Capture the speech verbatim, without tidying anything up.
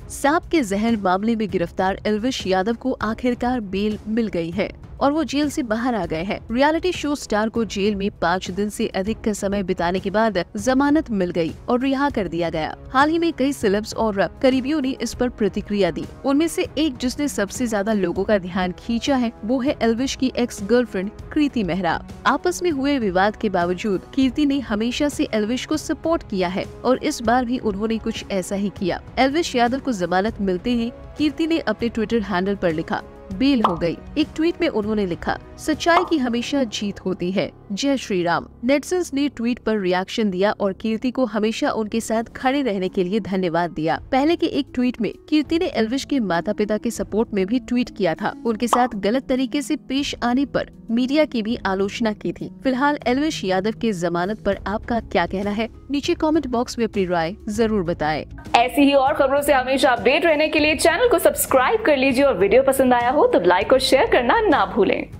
सांप के जहर मामले में गिरफ्तार एल्विश यादव को आखिरकार बेल मिल गई है और वो जेल से बाहर आ गए हैं। रियलिटी शो स्टार को जेल में पाँच दिन से अधिक का समय बिताने के बाद जमानत मिल गई और रिहा कर दिया गया। हाल ही में कई सेलेब्स और करीबियों ने इस पर प्रतिक्रिया दी। उनमें से एक जिसने सबसे ज्यादा लोगों का ध्यान खींचा है वो है एल्विश की एक्स गर्लफ्रेंड कृति मेहरा। आपस में हुए विवाद के बावजूद कीर्ति ने हमेशा से एल्विश को सपोर्ट किया है और इस बार भी उन्होंने कुछ ऐसा ही किया। एल्विश यादव को जमानत मिलते ही कीर्ति ने अपने ट्विटर हैंडल पर लिखा, बेल हो गई। एक ट्वीट में उन्होंने लिखा, सच्चाई की हमेशा जीत होती है, जय श्री राम। नेटिजन्स ने ट्वीट पर रिएक्शन दिया और कीर्ति को हमेशा उनके साथ खड़े रहने के लिए धन्यवाद दिया। पहले के एक ट्वीट में कीर्ति ने एल्विश के माता पिता के सपोर्ट में भी ट्वीट किया था। उनके साथ गलत तरीके से पेश आने पर मीडिया की भी आलोचना की थी। फिलहाल एल्विश यादव के जमानत पर आपका क्या कहना है? नीचे कमेंट बॉक्स में अपनी राय जरूर बताएं। ऐसी ही और खबरों से हमेशा अपडेट रहने के लिए चैनल को सब्सक्राइब कर लीजिए और वीडियो पसंद आया हो तो लाइक और शेयर करना ना भूलें।